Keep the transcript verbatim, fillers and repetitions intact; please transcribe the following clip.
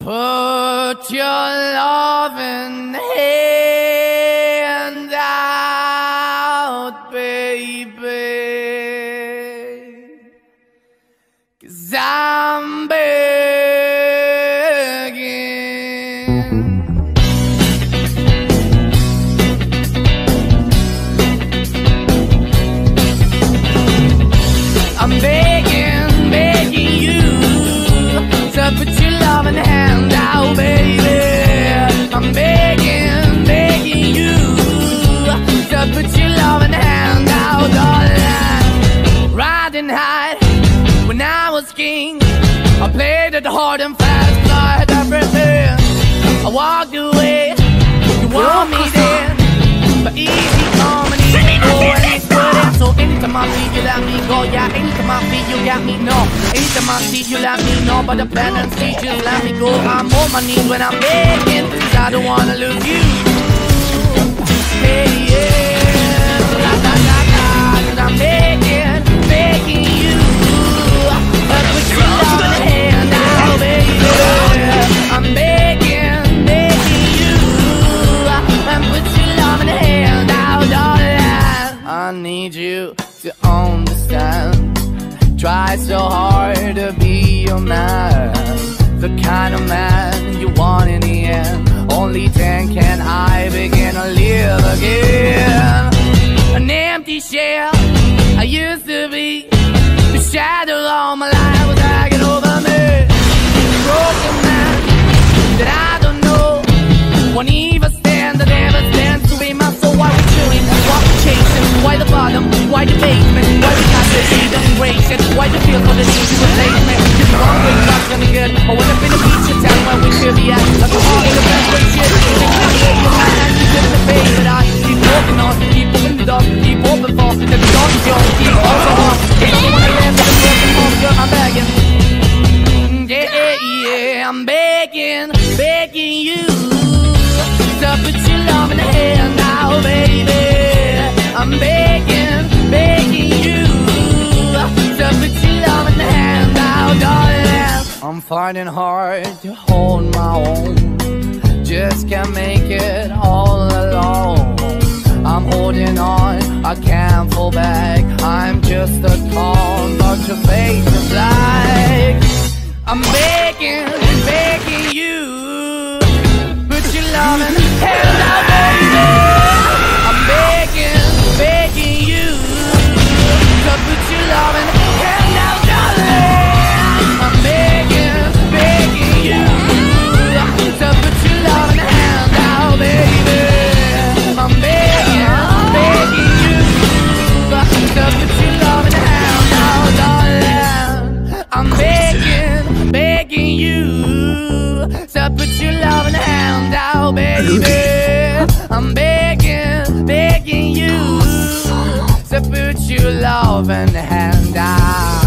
Put your loving hand out, baby, 'cause I'm begging. I'm begging, begging you to put your loving hand out, baby. I'm begging, begging you to put your loving hand out, darling. Riding high when I was king, I played it hard and fast, I had everything. I walked away, you want me then, but easy come and easy go, and it's good. And so anytime I see you let me go, yeah, anytime I see you got me, no. Anytime I see you let me know, but the plan and see just let me go. I'm on my knees when I'm begging, 'cause I don't wanna lose you. Hey, yeah, la la la la, 'cause I'm begging, begging you, but put your loving hand out, baby. I'm begging, begging you, and put your loving hand out, darling. I need you to understand. Try so hard to be your man, the kind of man you want in the end. Only then can I begin to live again. An empty shell I used to be, the shadow all my life was hanging over me. A broken man that I don't know, won't even stand, that never stands to be my soul. Why we chewing, why we chasing, why the bottom, why the basement, why we got this, she doesn't race it, why the feel for the need to replace me. Just the wrong way, not gonna good, I went up in the feature town where we should be at, like a heart in the best way shit. Think I broke your mind and you couldn't have paid, but I keep walking on, keep moving the dog, keep open for, that the dog is yours, keep also on. Ain't no one left for the person home, girl, I'm begging. Yeah, yeah, I'm begging, begging you to put your love in the hand now, baby. I'm begging, begging you to put your love in the hand now, darling. I'm finding hard to hold my own, just can't make it all alone. I'm holding on, I can't fall back, I'm just a call, but your face is black. I'm begging, begging you, put your loving hand out, baby. I'm begging, begging you to put your loving hand out, darling. I'm begging, begging you to put your loving hand out, baby. I'm begging, begging you to put your loving hand out, darling. I'm begging, begging you to put your loving hand out, baby. I'm begging, begging you to put your loving hand out.